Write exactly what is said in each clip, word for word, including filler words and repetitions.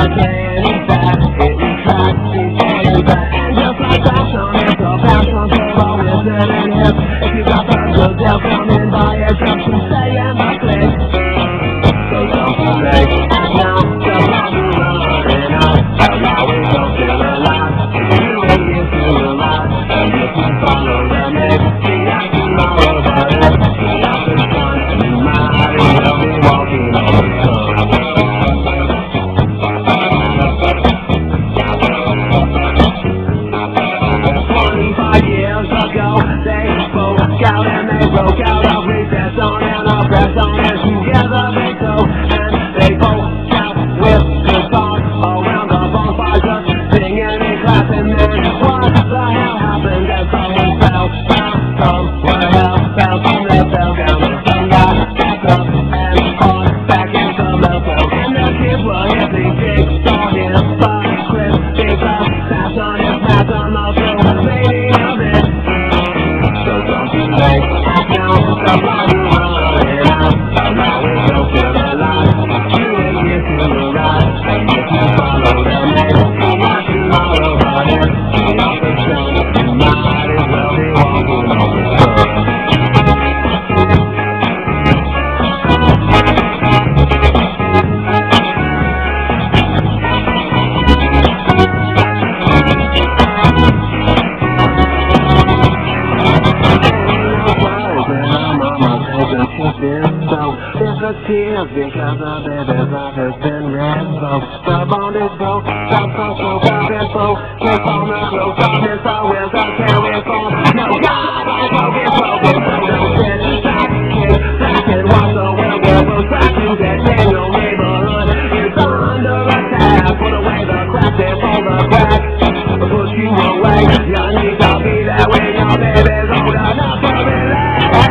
Tears because the baby's life has been revoked. The bond is broke, the social love is broke. Kiss on the close, darkness always a carry for. No God, I hope it's broken, so don't sit back, kick back and watch the world go back to that in your neighborhood. It's under attack, put away the crap, they pull the crack, push you away. You need to be there when your baby's old enough to relax.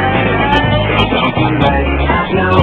Don't be late, now.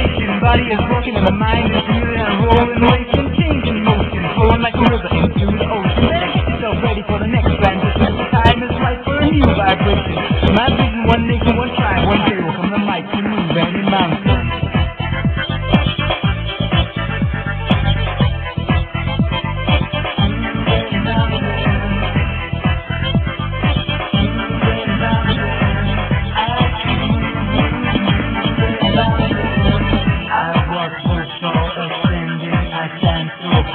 Body is working and the mind is moving and rolling, racing, changing motion, flowing like a river into the ocean.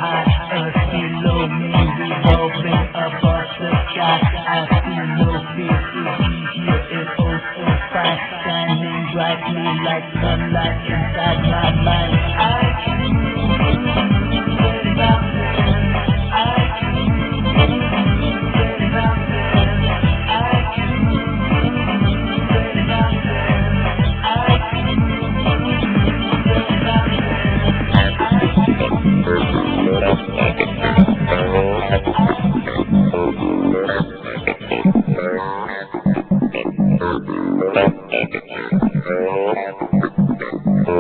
high, earth below me, revolving above the sky. I see no fear to be here, it's oh so fine, shining brightly like sunlight inside my mind. I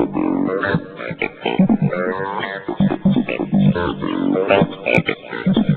Thank you.